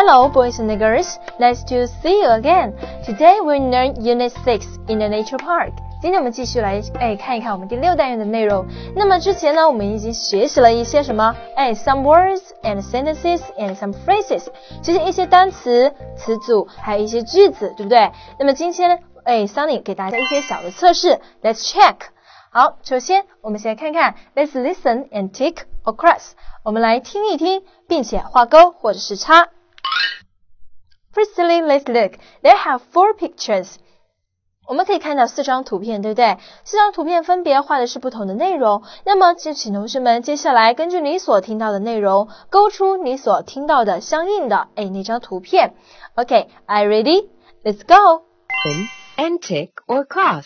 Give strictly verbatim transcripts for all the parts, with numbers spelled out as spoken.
Hello, boys and girls. Nice to see you again. Today we learn Unit six in the Nature Park. 今天我们继续来哎看一看我们第六单元的内容。那么之前呢，我们已经学习了一些什么？哎 ，some words and sentences and some phrases， 就是一些单词、词组，还有一些句子，对不对？那么今天呢，哎 ，Sunny 给大家一些小的测试 ，Let's check。好，首先我们先来看看 Let's listen and tick or cross。我们来听一听，并且画勾或者是叉。Firstly, let's look. They have four pictures. 我们可以看到四张图片，对不对？四张图片分别画的是不同的内容。那么，就请同学们接下来根据你所听到的内容，勾出你所听到的相应的哎那张图片。Okay, are you ready? Let's go. And tick or cross.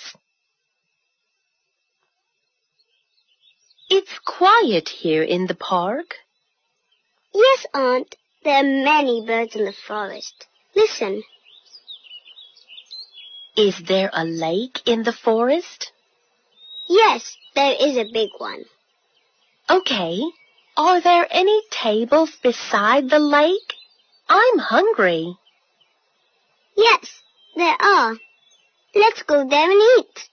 It's quiet here in the park. Yes, Aunt. There are many birds in the forest. Listen. Is there a lake in the forest? Yes, there is a big one. Okay. Are there any tables beside the lake? I'm hungry. Yes, there are. Let's go there and eat.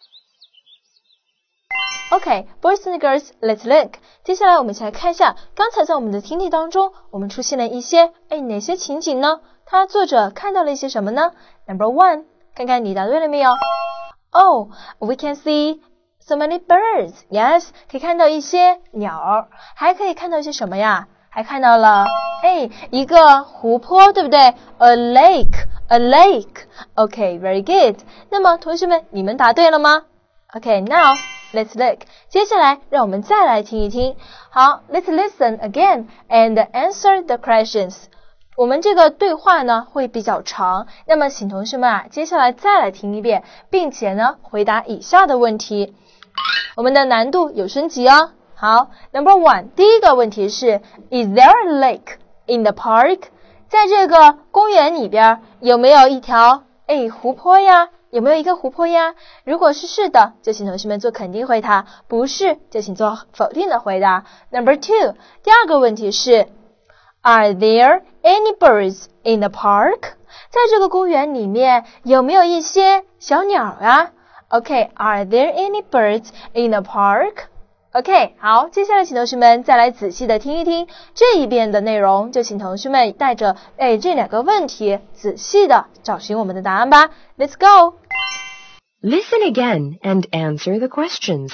Okay, boys and girls, let's look. 接下来我们一起来看一下，刚才在我们的听力当中，我们出现了一些哎哪些情景呢？它作者看到了一些什么呢 ？Number one， 看看你答对了没有 ？Oh, we can see so many birds. Yes， 可以看到一些鸟，还可以看到一些什么呀？还看到了哎一个湖泊，对不对 ？A lake, a lake. Okay, very good. 那么同学们，你们答对了吗 ？Okay, now let's look. 接下来让我们再来听一听。好 ，Let's listen again and answer the questions. 我们这个对话呢会比较长，那么请同学们啊，接下来再来听一遍，并且呢回答以下的问题。我们的难度有升级哦。好 ，Number one， 第一个问题是 Is there a lake in the park？ 在这个公园里边有没有一条哎湖泊呀？有没有一个湖泊呀？如果是是的，就请同学们做肯定回答；不是，就请做否定的回答。Number two， 第二个问题是 Are there any birds in the park？ 在这个公园里面有没有一些小鸟啊 ？Okay, are there any birds in the park？ OK， 好，接下来请同学们再来仔细的听一听这一遍的内容，就请同学们带着哎这两个问题仔细的找寻我们的答案吧。Let's go. Listen again and answer the questions.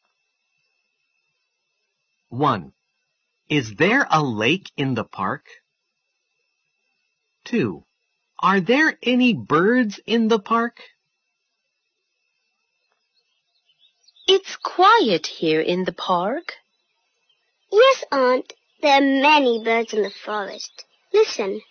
one. Is there a lake in the park? two. Are there any birds in the park? It's quiet here in the park. Yes, Aunt. There are many birds in the forest. Listen.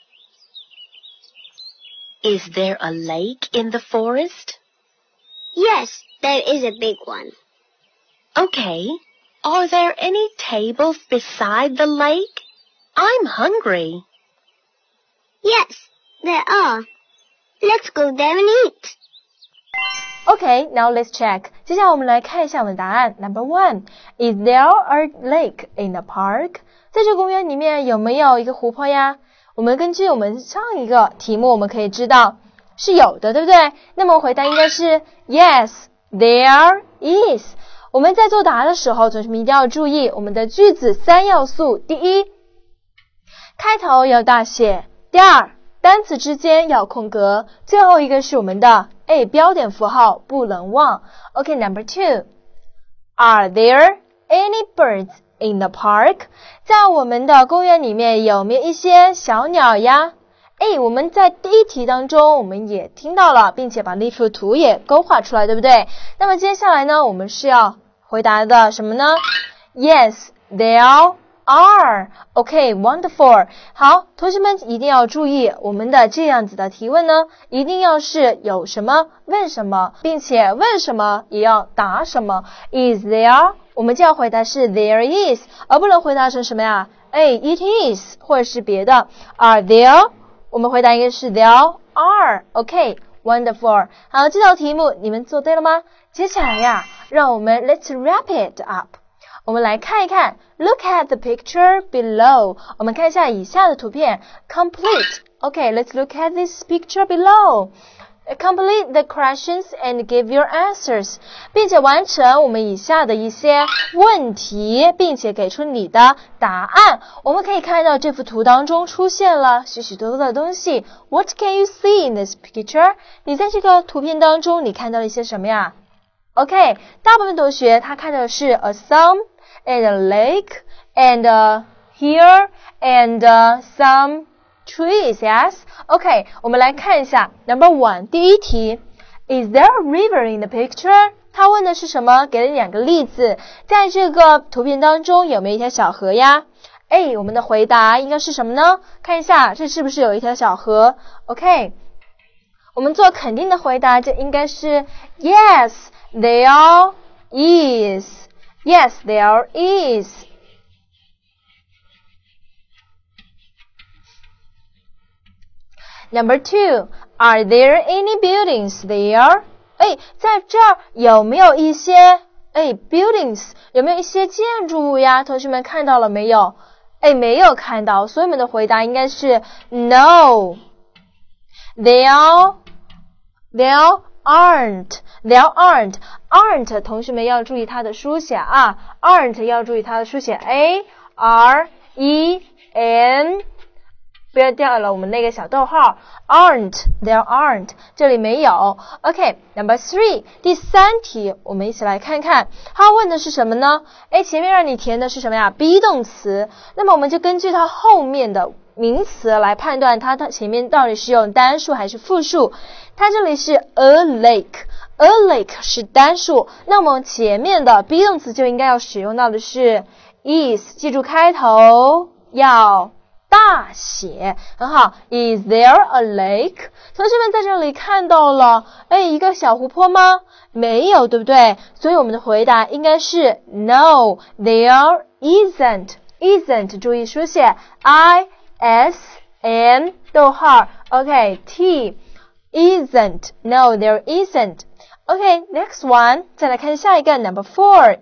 Is there a lake in the forest? Yes, there is a big one. Okay. Are there any tables beside the lake? I'm hungry. Yes, there are. Let's go there and eat. Okay, now let's check. 接下来我们来看一下我们的答案。Number one, Is there a lake in the park? 在这个公园里面有没有一个湖泊呀？我们根据我们上一个题目，我们可以知道是有的，对不对？那么回答应该是 Yes, there is. 我们在作答的时候，同学们一定要注意我们的句子三要素。第一，开头要大写；第二，单词之间要空格；最后一个是我们的哎标点符号不能忘。OK, number two. Are there any birds in the park? 在我们的公园里面有没有一些小鸟呀？哎，我们在第一题当中我们也听到了，并且把那幅图也勾画出来，对不对？那么接下来呢，我们是要回答的什么呢？ Yes, there are. OK, wonderful. 好，同学们一定要注意，我们的这样子的提问呢，一定要是有什么问什么，并且问什么也要答什么。Is there? 我们就要回答是 there is， 而不能回答成什么呀？哎 ，it is， 或者是别的。Are there? 我们回答应该是 there are. OK, wonderful. 好，这道题目你们做对了吗？接下来呀，让我们 let's wrap it up. 我们来看一看 ，Look at the picture below. 我们看一下以下的图片 ，complete Okay, let's look at this picture below. Complete the questions and give your answers. 并且完成我们以下的一些问题，并且给出你的答案。我们可以看到这幅图当中出现了许许多多的东西。What can you see in this picture? 你在这个图片当中，你看到了一些什么呀？ OK, 大部分同学他看到的是 a sun and a lake and a here and uh, some trees, yes? OK, 我们来看一下 Number one, 第一题 Is there a river in the picture? 他问的是什么？给了两个例子，在这个图片当中有没有一条小河呀？ A, 我们的回答应该是什么呢？看一下这是不是有一条小河？ OK, 我们做肯定的回答就应该是 Yes, there is. Yes, there is. Number two, are there any buildings there? 哎，在这儿有没有一些哎 buildings 有没有一些建筑物呀？同学们看到了没有？哎，没有看到，所以我们的回答应该是 No. There, there aren't. There aren't. Aren't 同学们要注意它的书写啊 ，aren't 要注意它的书写 A R E N。不要掉了我们那个小逗号 aren't, there aren't 这里没有 OK, number three 第三题我们一起来看看他问的是什么呢诶前面让你填的是什么呀 be 动词那么我们就根据它后面的名词来判断它它前面到底是用单数还是复数它这里是 a lake a lake 是单数那么前面的 be 动词就应该要使用到的是 is 记住开头要大写很好 Is there a lake? 同学们在这里看到了哎一个小湖泊吗没有对不对所以我们的回答应该是 No, there isn't Isn't 注意书写 I S N 逗号 OK, T Isn't No, there isn't OK, next one 再来看下一个 Number four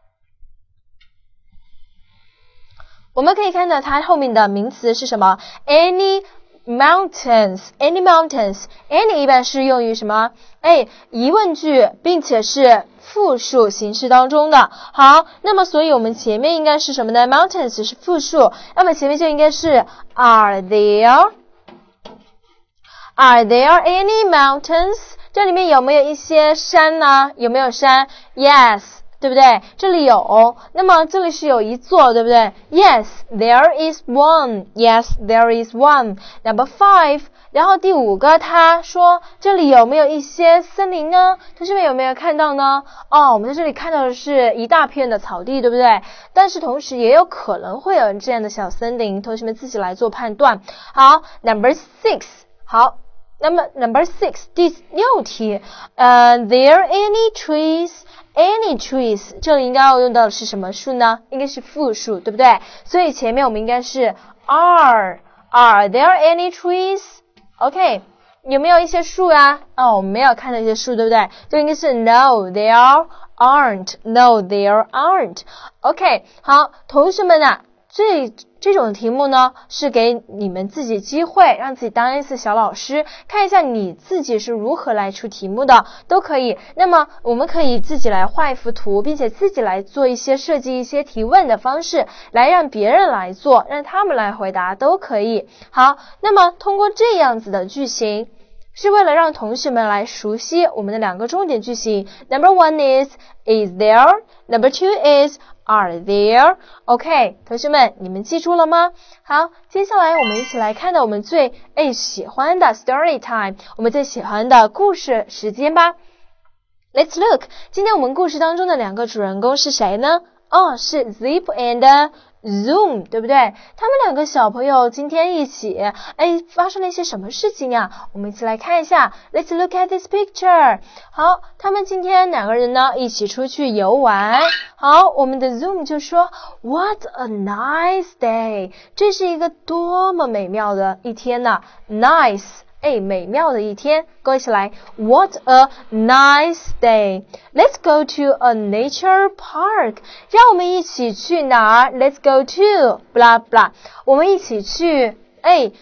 我们可以看到它后面的名词是什么 Any mountains Any mountains Any 一般是用于什么哎疑问句并且是复数形式当中的好那么所以我们前面应该是什么呢 Mountains 是复数那么前面就应该是 Are there Are there any mountains 这里面有没有一些山呢有没有山 Yes对不对这里有那么这里是有一座对不对 Yes, there is one Yes, there is one Number five 然后第五个他说这里有没有一些森林呢同学们有没有看到呢哦我们在这里看到的是一大片的草地对不对但是同时也有可能会有这样的小森林同学们自己来做判断好 Number six 好那么 Number six 第六题呃 There any trees Any trees 这里应该要用到的是什么数呢应该是复数对不对所以前面我们应该是 Are Are there any trees OK 有没有一些树啊哦我们没有看到一些树对不对就应该是 No there aren't No there aren't OK 好同学们啊这这种题目呢是给你们自己机会让自己当一次小老师看一下你自己是如何来出题目的都可以那么我们可以自己来画一幅图并且自己来做一些设计一些提问的方式来让别人来做让他们来回答都可以好那么通过这样子的句型是为了让同学们来熟悉我们的两个重点句型 Number one is Is there Number two is Are there? OK, 同学们，你们记住了吗？好，接下来我们一起来看到我们最诶喜欢的 story time， 我们最喜欢的故事时间吧。Let's look， 今天我们故事当中的两个主人公是谁呢？哦，是 Zip and Zoom 对不对他们两个小朋友今天一起哎发生了一些什么事情啊我们一起来看一下 Let's look at this picture 好他们今天两个人呢一起出去游玩好我们的 Zoom 就说 What a nice day 这是一个多么美妙的一天呢 Nice哎，美妙的一天，跟我一起来 What a nice day Let's go to a nature park 让我们一起去哪儿 Let's go to blah blah 我们一起去哎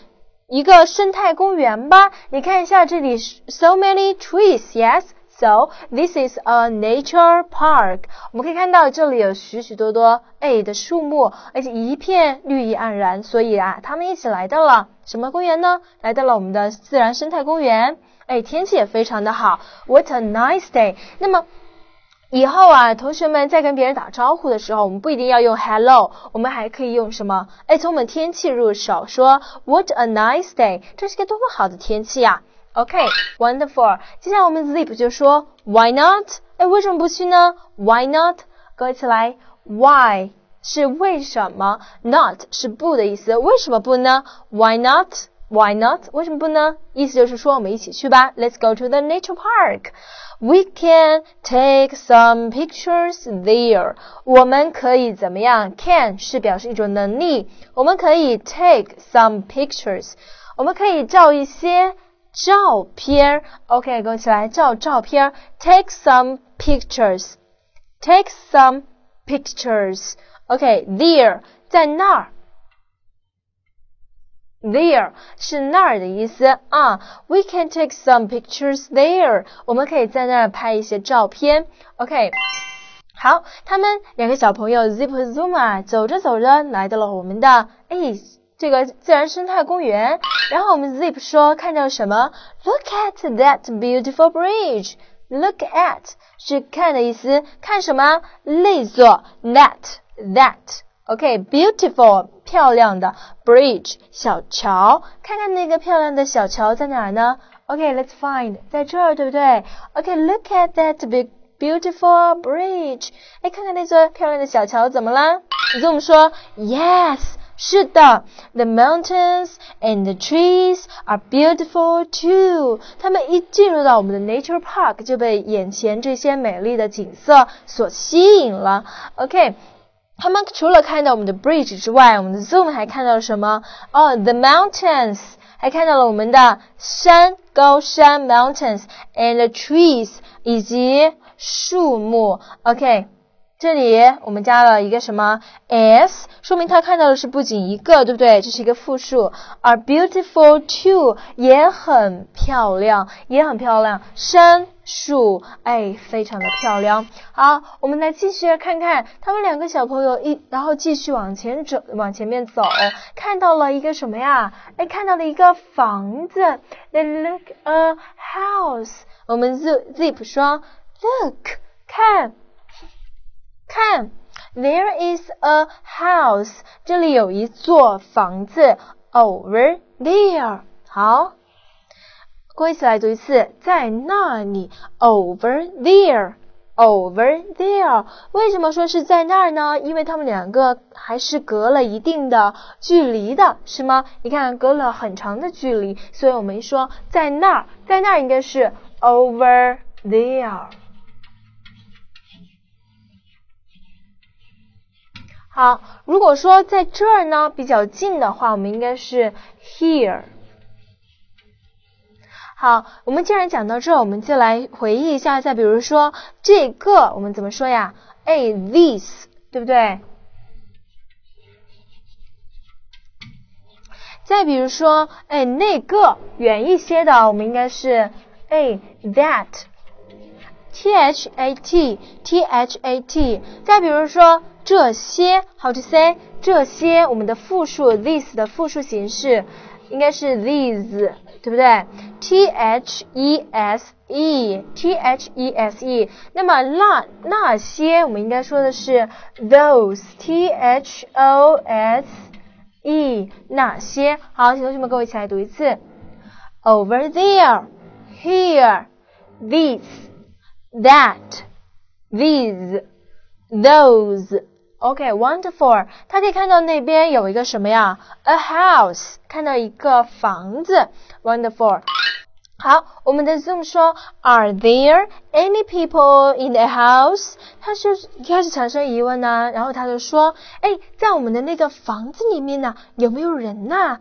一个生态公园吧。你看一下这里 so many trees, yes, so this is a nature park. 我们可以看到这里有许许多多哎的树木，而且一片绿意盎然，所以啊他们一起来到了什么公园呢？来到了我们的自然生态公园。哎，天气也非常的好。What a nice day. 那么以后啊，同学们在跟别人打招呼的时候，我们不一定要用 hello， 我们还可以用什么？哎，从我们天气入手，说 What a nice day， 这是个多么好的天气啊 OK, wonderful. 接下来我们 Zip 就说 Why not？ 哎，为什么不去呢？ Why not？ 各位一起来 Why 是为什么， Not 是不的意思，为什么不呢？ Why not？Why not？ 为什么不呢？意思就是说我们一起去吧。 Let's go to the nature park. We can take some pictures there. 我们可以怎么样？ Can 是表示一种能力，我们可以 take some pictures. 我们可以照一些照片。 OK, 跟我一起来照照片。 Take some pictures. Take some pictures. OK, there 在那儿。There 是那儿的意思啊。We can take some pictures there. 我们可以在那儿拍一些照片。OK， 好，他们两个小朋友 Zip 和 Zoom 啊，走着走着来到了我们的哎这个自然生态公园。然后我们 Zip 说看到什么 ？Look at that beautiful bridge. Look at 是看的意思，看什么？类作 that that。OK, beautiful 漂亮的 bridge 小桥，看看那个漂亮的小桥在哪儿呢？ OK, let's find 在这儿，对不对？ OK, look at that big beautiful bridge. 哎，看看那座漂亮的小桥怎么了？ Zoom 说 Yes, 是的 The mountains and the trees are beautiful too. 他们一进入到我们的 nature park 就被眼前这些美丽的景色所吸引了。 OK，他们除了看到我们的 bridge 之外，我们的 Zoom 还看到了什么？哦、oh, the mountains 还看到了我们的山，高山 mountains and the trees 以及树木。 OK， 这里我们加了一个什么 s， 说明他看到的是不仅一个，对不对？这是一个复数。are beautiful too 也很漂亮，也很漂亮，山树，哎，非常的漂亮。好，我们来继续看看他们两个小朋友一，然后继续往前走，往前面走，看到了一个什么呀？哎，看到了一个房子。They look a house. 我们 Zip 说 Look 看看 There is a house. 这里有一座房子 Over there. 好，跟我一起来读一次，在那里 Over there. Over there. 为什么说是在那儿呢？因为他们两个还是隔了一定的距离的，是吗？你看隔了很长的距离，所以我们说在那儿，在那儿应该是 over there。 好，如果说在这儿呢比较近的话，我们应该是 here。好，我们既然讲到这儿，我们就来回忆一下，再比如说这个我们怎么说呀？哎 this 对不对？再比如说哎那个远一些的，我们应该是哎 that T H A T T H A T。 再比如说这些 how to say 这些，我们的复数 this 的复数形式应该是 these， 对不对？ T H E S E T H E S E。 那么那那些我们应该说的是 those T H O S E 那些。好，请同学们跟我一起来读一次 Over there Here This That These Those。 OK, wonderful. 他可以看到那边有一个什么呀 A house， 看到一个房子 Wonderful。 好，我们的 Zoom 说 Are there any people in the house？ 他是开始产生疑问呢，然后他就说哎，在我们的那个房子里面呢有没有人呢？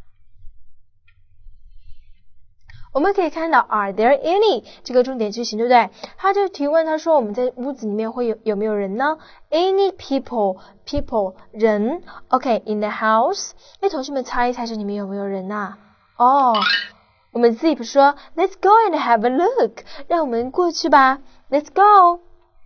我们可以看到 Are there any 这个重点句型，对不对？他就提问，他说我们在屋子里面会有有没有人呢？ Any people people 人 OK in the house。 哎，同学们猜一猜这里面有没有人啊？ 哦，我们 Zip 说 Let's go and have a look， 让我们过去吧 Let's go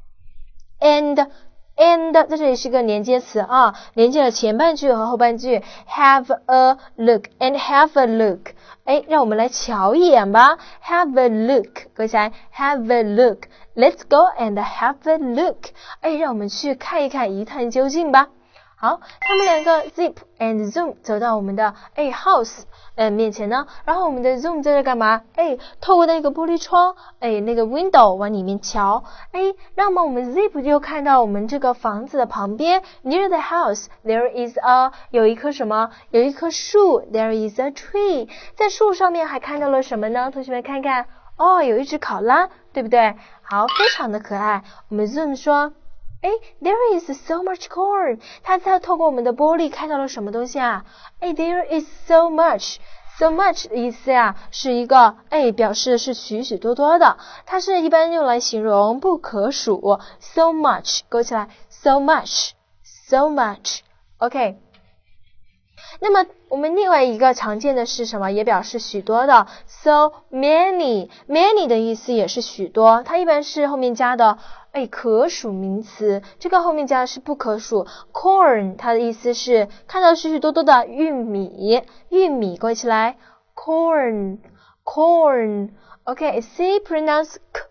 and and 在这里是个连接词啊，连接了前半句和后半句 have a look and have a look， 哎，让我们来瞧一眼吧 have a look， 各位起来 have a look Let's go and have a look， 哎，让我们去看一看，一探究竟吧。好，他们两个 Zip and Zoom 走到我们的哎 house 呃面前呢，然后我们的 Zoom 在这干嘛？哎，透过那个玻璃窗，哎那个 window 往里面瞧，哎，那么我们 Zip 就看到我们这个房子的旁边 near the house there is a 有一棵什么？有一棵树 there is a tree， 在树上面还看到了什么呢？同学们看看，哦，有一只考拉，对不对？好，非常的可爱。我们 Zoom 说。哎 ，there is so much corn。他他透过我们的玻璃看到了什么东西啊？哎 ，there is so much。so much 的意思呀、啊，是一个哎，表示是许许多多的，它是一般用来形容不可数。so much 勾起来 ，so much，so much。OK。那么我们另外一个常见的是什么？也表示许多的 so many。many 的意思也是许多，它一般是后面加的哎可数名词，这个后面加的是不可数。corn 它的意思是看到许许多多的玉米，玉米勾起来 corn corn。OK C pronounce k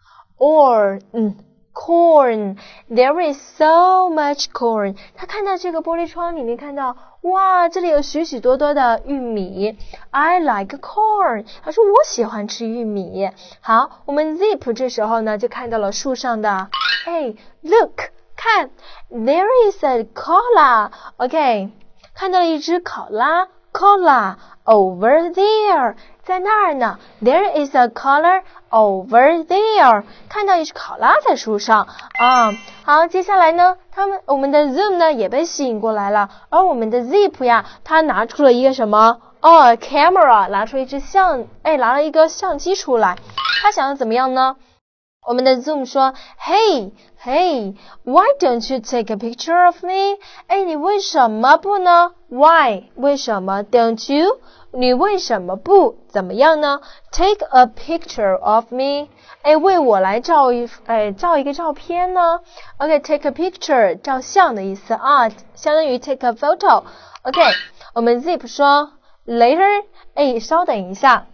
or 嗯。corn there is so much corn。 他看到这个玻璃窗里面看到哇，这里有许许多多的玉米。 I like corn， 他说我喜欢吃玉米。好，我们 Zip 这时候呢就看到了树上的哎 look 看 there is a koala。 OK 看到了一只考拉 koala over there， 在那儿呢 there is a koala over there， 看到一只考拉在树上啊。好，接下来呢他们我们的 Zoom 呢也被吸引过来了，而我们的 Zip 呀他拿出了一个什么哦 camera， 拿出一只相哎拿了一个相机出来，他想要怎么样呢？我们的 Zoom 说 Hey Hey Why don't you take a picture of me？ 哎，你为什么不呢？ Why 为什么 Don't you 你为什么不怎么样呢？ Take a picture of me， 哎，为我来照一哎照一个照片呢？ OK take a picture 照相的意思啊，相当于 take a photo。 OK 我们 Zip 说 Later 哎稍等一下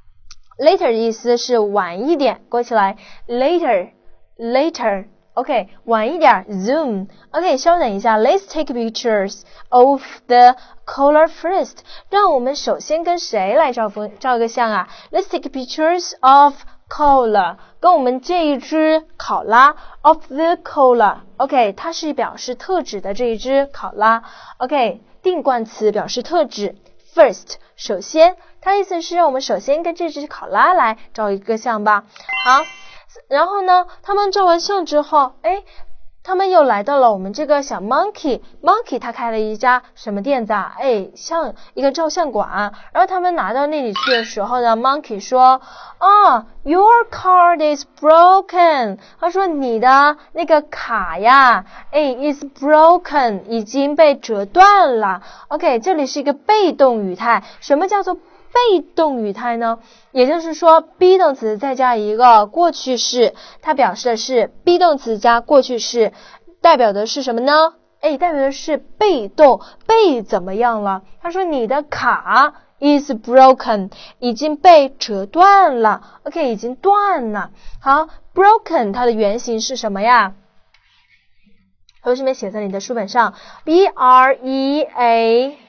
，Later 的意思是晚一点，勾起来 later later OK 晚一点 Zoom OK 稍等一下 Let's take pictures of the koala first， 让我们首先跟谁来照照个相啊？ Let's take pictures of koala 跟我们这一只考拉 of the koala OK 它是表示特指的这一只考拉 OK 定冠词表示特指 first 首先，它意思是我们首先跟这只考拉来照一个相吧。好，然后呢他们照完相之后哎他们又来到了我们这个小 monkey monkey 他开了一家什么店子啊？哎像一个照相馆，然后他们拿到那里去的时候呢 monkey 说啊 your card is broken， 他说你的那个卡呀哎 is broken 已经被折断了。 OK 这里是一个被动语态，什么叫做被动语态呢？也就是说 be 动词再加一个过去式，它表示的是 be 动词加过去式，代表的是什么呢？哎，代表的是被动，被怎么样了？他说你的卡 is broken 已经被折断了 OK 已经断了。好 broken 它的原型是什么呀？同学们写在你的书本上 B R E A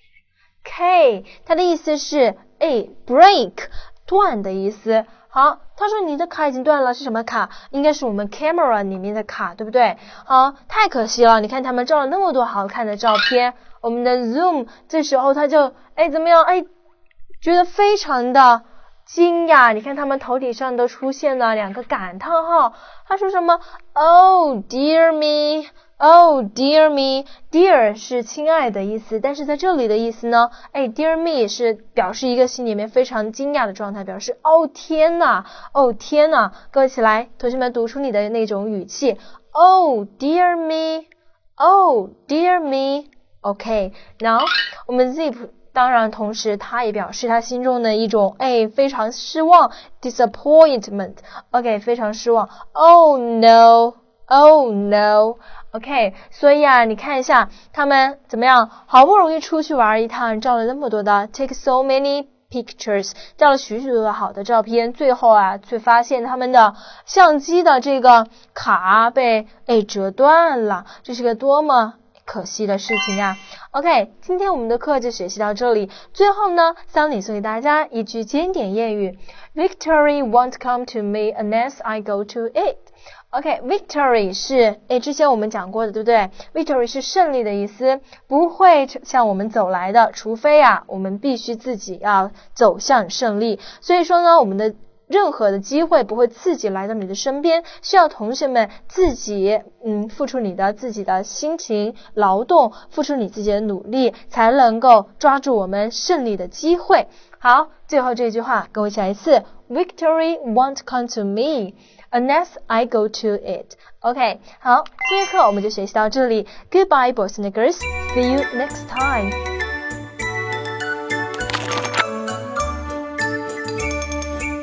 K 它的意思是哎 break 断的意思。好，他说你的卡已经断了，是什么卡？应该是我们 camera 里面的卡，对不对？好，太可惜了，你看他们照了那么多好看的照片，我们的 Zoom 这时候他就哎怎么样？哎，觉得非常的惊讶，你看他们头顶上都出现了两个感叹号，他说什么 Oh dear me Oh dear me Dear 是亲爱的意思，但是在这里的意思呢哎 Dear me 是表示一个心里面非常惊讶的状态，表示哦天哪哦天哪。各位起来，同学们读出你的那种语气 Oh dear me Oh dear me OK Now 我们 Zip 当然同时他也表示他心中的一种哎非常失望 disappointment OK 非常失望 Oh no Oh no OK 所以啊你看一下他们怎么样好不容易出去玩一趟照了那么多的 take so many pictures 照了许许多多好的照片最后啊却发现他们的相机的这个卡被哎折断了这是个多么可惜的事情啊 OK 今天我们的课就学习到这里最后呢桑尼送给大家一句经典谚语 Victory won't come to me unless I go to it OK victory 是诶之前我们讲过的对不对 Victory 是胜利的意思不会向我们走来的除非啊我们必须自己要走向胜利所以说呢我们的任何的机会不会自己来到你的身边需要同学们自己嗯付出你的自己的辛勤劳动付出你自己的努力才能够抓住我们胜利的机会好最后这句话跟我一起来一次 Victory won't come to me unless I go to it OK 好今天课我们就学习到这里 Goodbye boys and girls See you next time